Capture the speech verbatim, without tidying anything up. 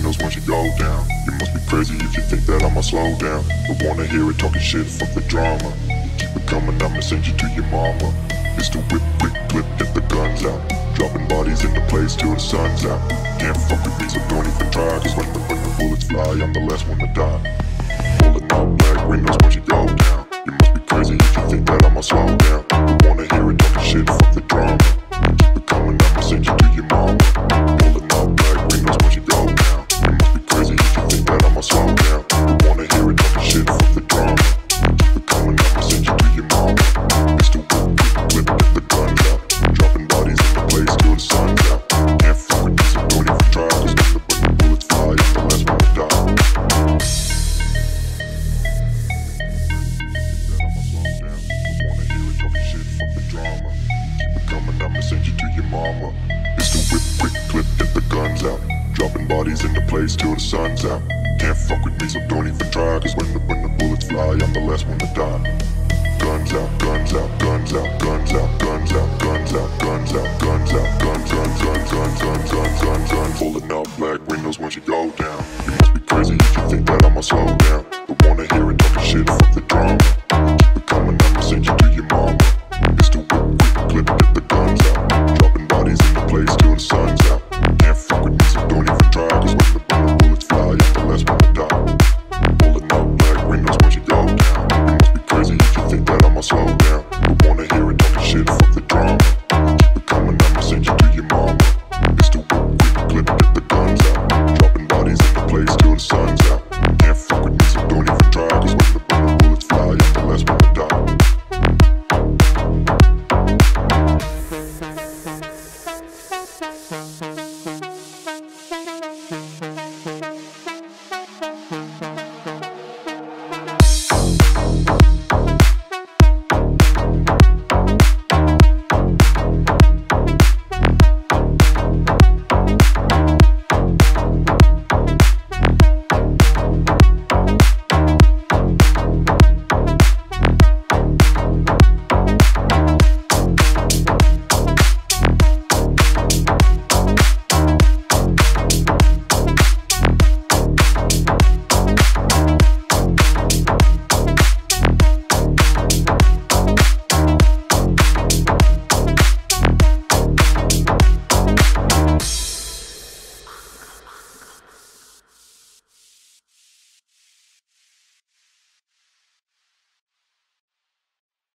windows once you go down. You must be crazy if you think that I'ma slow down. Don't wanna hear it talking shit, fuck the drama. Keep it coming, I'ma send you to your mama. It's the whip, quick clip, get the guns out. Dropping bodies in the place till the sun's out. Can't fuck with me, so don't even try. Cause when the, when the bullets fly, I'm the last one to die. Pulling out black windows once you go down. You must be crazy if you think that I'ma slow down. Don't wanna hear it talking shit, fuck the drama. Keep it coming, I'ma send you to your mama. Pulling out black windows once you go down. You must be crazy if you think that I'ma slow down. Don't wanna hear it talking shit, fuck the drama. Keep it coming, I'ma send you to your mama. It's the whip, whip, get the guns out. Dropping bodies in the place till the sun's out. Can't fuck with me, so don't even try. Cause when the, when the bullets fly, I'm the last one to die. I'ma send you to your mama. It's the whip, quick clip, get the guns out. Dropping bodies in the place till the sun's out. Can't fuck with me, so don't even try. Cause when the, when the bullets fly, I'm the last one to die. Guns out, guns out, guns out, guns out, guns out, guns out, guns out, guns out, guns, guns, guns, guns, guns, guns, guns, guns. Pulling out black windows once you go down. You must be crazy if you think that I'ma slow down. Don't wanna hear it talking shit, fuck the drama. Keep it coming, I'ma send you to your mama. It's the whip, quick clip, get the guns out. Dropping bodies in the place till the sun's out. Can't fuck with me, so don't even try. Cause when the, when the bullets fly, I'm the last one to die. Pulling out black windows once you go down. You must be crazy if you think that I'ma slow down.